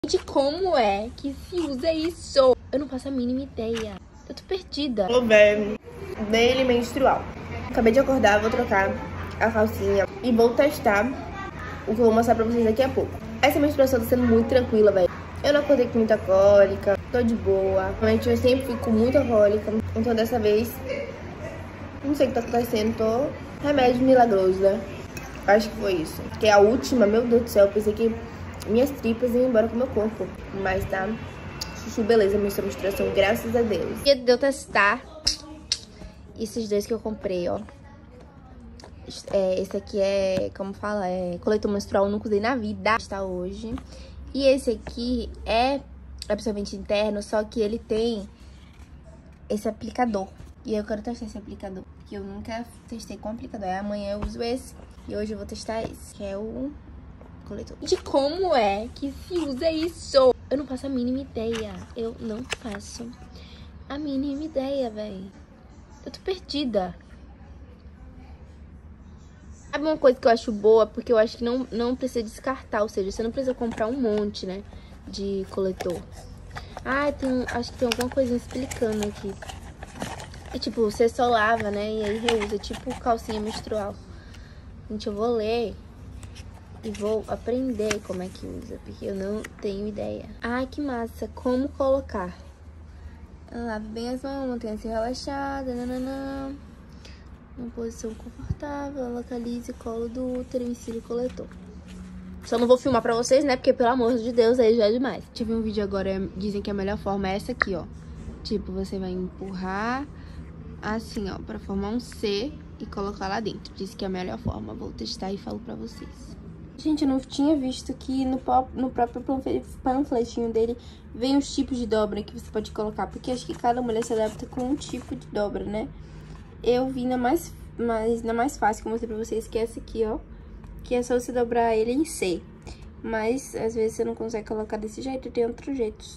Gente, como é que se usa isso? Eu não faço a mínima ideia. Eu tô perdida. Vou ver dele menstrual. Acabei de acordar, vou trocar a calcinha e vou testar o que eu vou mostrar pra vocês daqui a pouco. Essa menstruação tá sendo muito tranquila, velho. Eu não acordei com muita cólica, tô de boa. Normalmente eu sempre fico com muita cólica, então dessa vez não sei o que tá acontecendo, tô remédio milagroso, né? Acho que foi isso. Porque a última, meu Deus do céu, eu pensei que minhas tripas iam embora com o meu corpo. Mas tá chuchu beleza, minha menstruação, graças a Deus. Dia de eu testar esses dois que eu comprei, ó. Esse aqui é, como fala, é coletor menstrual, nunca usei na vida. Está hoje. E esse aqui é absorvente interno, só que ele tem esse aplicador. E eu quero testar esse aplicador, porque eu nunca testei com aplicador. Amanhã eu uso esse e hoje eu vou testar esse, que é o coletor. De como é que se usa isso? Eu não faço a mínima ideia. Eu não faço a mínima ideia, véi. Eu tô perdida. Sabe uma coisa que eu acho boa? Porque eu acho que não precisa descartar. Ou seja, você não precisa comprar um monte, né? De coletor. Ah, acho que tem alguma coisa explicando aqui. É tipo, você só lava, né? E aí reusa. Tipo calcinha menstrual. Gente, eu vou ler e vou aprender como é que usa. Porque eu não tenho ideia. Ai, que massa. Como colocar? Lave bem as mãos, mantenha-se relaxada. Nananã. Uma posição confortável, localize colo do útero, insira o coletor. Só não vou filmar pra vocês, né? Porque, pelo amor de Deus, aí já é demais. Tive um vídeo agora, dizem que a melhor forma é essa aqui, ó. Tipo, você vai empurrar assim, ó, pra formar um C e colocar lá dentro. Diz que é a melhor forma. Vou testar e falo pra vocês. Gente, eu não tinha visto que no próprio panfletinho dele vem os tipos de dobra que você pode colocar. Porque acho que cada mulher se adapta com um tipo de dobra, né? Eu vi na mais fácil que eu mostrei pra vocês, que é essa aqui, ó. Que é só você dobrar ele em C. Mas, às vezes, você não consegue colocar desse jeito, tem outros jeitos.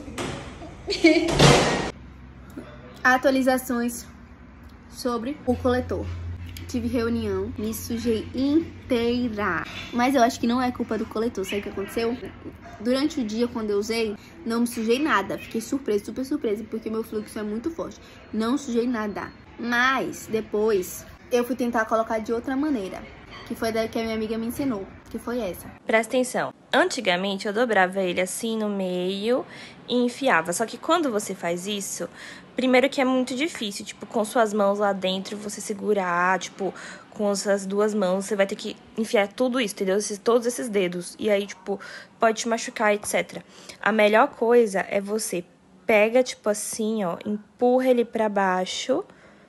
Atualizações sobre o coletor. Tive reunião, me sujei inteira. Mas eu acho que não é culpa do coletor, sabe o que aconteceu? Durante o dia, quando eu usei, não me sujei nada. Fiquei surpresa, super surpresa, porque meu fluxo é muito forte. Não sujei nada. Mas, depois, eu fui tentar colocar de outra maneira. Que foi daí que a minha amiga me ensinou. Que foi essa. Presta atenção. Antigamente, eu dobrava ele assim no meio e enfiava. Só que quando você faz isso, primeiro que é muito difícil. Tipo, com suas mãos lá dentro, você segurar, tipo, com essas duas mãos, você vai ter que enfiar tudo isso, entendeu? Todos esses dedos. E aí, tipo, pode te machucar, etc. A melhor coisa é você pega, tipo assim, ó, empurra ele pra baixo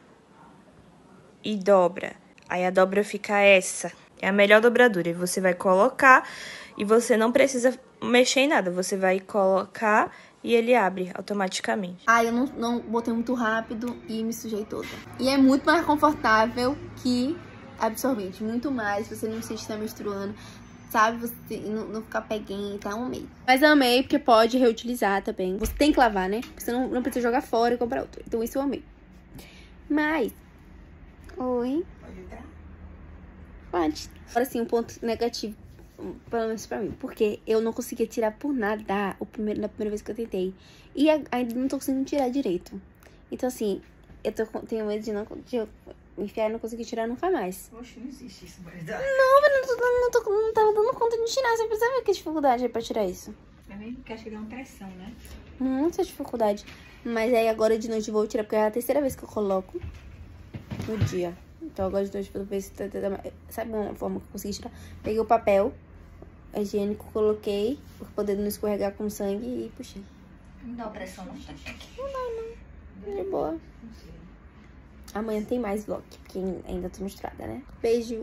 e dobra. Aí a dobra fica essa. É a melhor dobradura. E você vai colocar e você não precisa mexer em nada. Você vai colocar e ele abre automaticamente. Ah, eu não botei muito rápido e me sujei toda. E é muito mais confortável que absorvente. Muito mais, você não se está menstruando. Sabe, você não ficar peguenta, amei. Mas amei porque pode reutilizar também. Você tem que lavar, né? Você não precisa jogar fora e comprar outro. Então isso eu amei. Mas... Oi? Pode entrar? Pode. Agora sim, um ponto negativo, pelo menos pra mim. Porque eu não conseguia tirar por nada na primeira vez que eu tentei. E ainda não tô conseguindo tirar direito. Então assim, eu tenho medo de eu enfiar e não conseguir tirar nunca mais. Oxe, não existe isso, verdade. Não tava dando conta de tirar. Você precisa ver que dificuldade é pra tirar isso. É mesmo porque acho que dá uma pressão, né? Muita dificuldade. Mas aí agora de noite eu vou tirar, porque é a terceira vez que eu coloco no dia. Então agora de noite, pelo menos, sabe uma forma que eu consegui tirar? Peguei o papel higiênico, coloquei, pra poder não escorregar com sangue e puxei. Não dá pressão, não? De boa. Amanhã tem mais vlog, porque ainda tô menstruada, né? Beijo.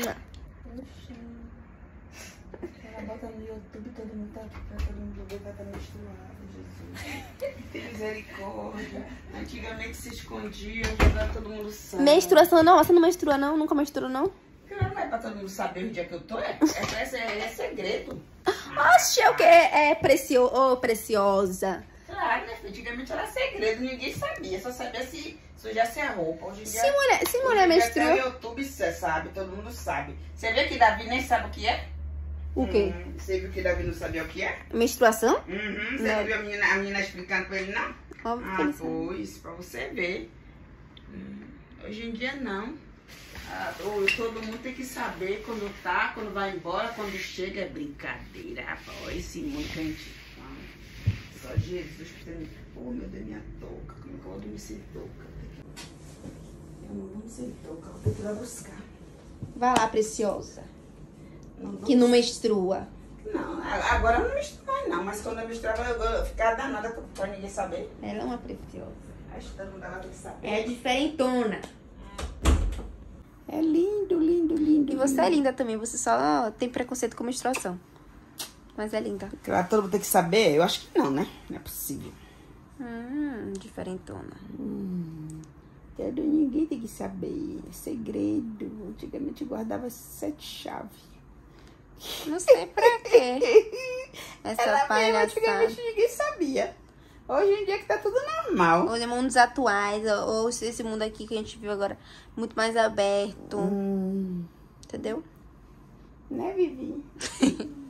Ela bota no YouTube, todo mundo tá aqui pra todo mundo ver, vai estar menstruado, Jesus. Misericórdia. Antigamente se escondia, agora todo mundo sabe. Menstruação não? Você não menstrua não? Nunca menstruou não? Claro, não é pra todo mundo saber o dia que eu tô, é segredo. Oxe, é o que? É preciosa. Claro, né? Antigamente era segredo, ninguém sabia, só sabia se sujasse a roupa. Hoje em dia, Se mulher menstrua... até o YouTube você sabe, todo mundo sabe. Você vê que Davi nem sabe o que é? O quê? Você viu que Davi não sabia o que é? Menstruação? Uhum. Você não viu a menina explicando pra ele, não? Óbvio que ele sabe. Pois, pra você ver. Hoje em dia, não. Todo mundo tem que saber quando tá, quando vai embora, quando chega. É brincadeira, rapaz. Esse mundo que a gente fala. Só Jesus que tem... Oh, meu Deus, minha touca. Como é que eu vou dormir sem touca? Eu não vou sem touca, vou ter que ir lá buscar. Vai lá, preciosa. Que não menstrua. Não, agora eu não misturo mais não, mas quando eu misturava eu ficava danada pra ninguém saber. Ela é uma preciosa. Acho que todo mundo ela tem que saber. É diferentona. É lindo, lindo, lindo. E você é linda também, você só tem preconceito com menstruação. Mas é linda. Claro, todo mundo tem que saber? Eu acho que não, né? Não é possível. Diferentona. Ninguém tem que saber. É segredo. Antigamente eu guardava 7 chaves. Não sei pra quê. Essa palhaçada. Antigamente ninguém sabia. Hoje em dia que tá tudo normal. Hoje, mundos atuais, ou esse mundo aqui que a gente vive agora, muito mais aberto. Entendeu? Né, Vivi?